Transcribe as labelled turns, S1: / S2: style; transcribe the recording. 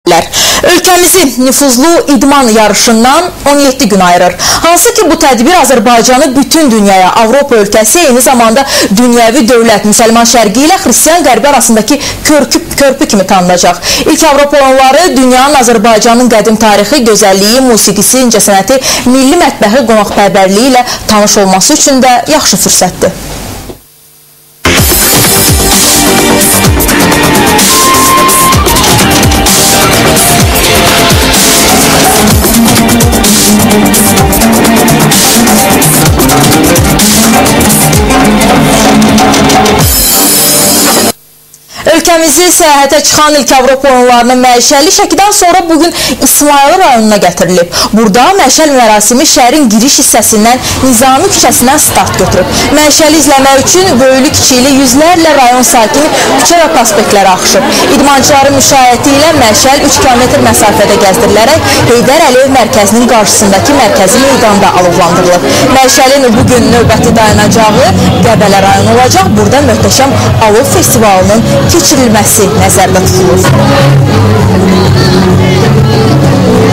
S1: Ölkəmizi nüfuzlu idman yarışından 17 gün ayırır. Hansı ki bu tədbir Azərbaycanı bütün dünyaya, Avropa ölkəsi, eyni zamanda dünyəvi dövlət, Müsəlman şərqi ilə Xristiyan qərbi arasındakı körpü kimi tanınacaq. İlk Avropa oyunları dünyanın Azərbaycanın qədim tarixi, gözəlliyi, musiqisi, incəsənəti, milli mətbəxi, qonaqpərvərliyi ilə tanış olması üçün də yaxşı fürsətdir. Ölkəmizi səyahətə çıxan ilk Avropa oyunlarının məişəli Şəkidən sonra bugün İsmayılı rayonuna gətirilib. Burada məişəl mərasimi şəhərin giriş hissəsindən Nizami küçəsindən start götürüb. Məişəli izləmək üçün böyülü kiçikli yüzlərlə rayon sakini küçə və prospektlərə axışıb. İdmançıların müşayiəti ilə məişəl 3 km məsafədə gəzdirilərək Heydər Əliyev mərkəzinin qarşısındakı mərkəzi meydanda alovlandırılıb. Məişəlin bugün növbəti dayanacağı Qəbələ rayonu olacaq. Burada möhtəşəm alov festivalının keçirilməsi nəzərdə tutulur.